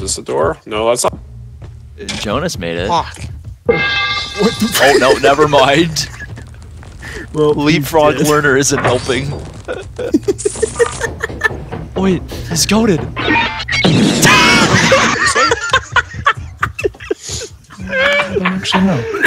this a door? No, that's not. Jonas made it. Fuck. What the Oh no, never mind. Well, Leapfrog learner isn't helping. Oh wait, he's goated. I don't actually know.